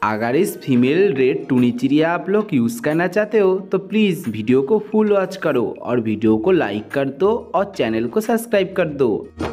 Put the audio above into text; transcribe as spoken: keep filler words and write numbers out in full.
अगर इस female red टूनी चिड़िया आप लोग यूज़ करना चाहते हो तो प्लीज़ वीडियो को फुल वॉच करो और वीडियो को लाइक कर दो और चैनल को सब्सक्राइब कर दो।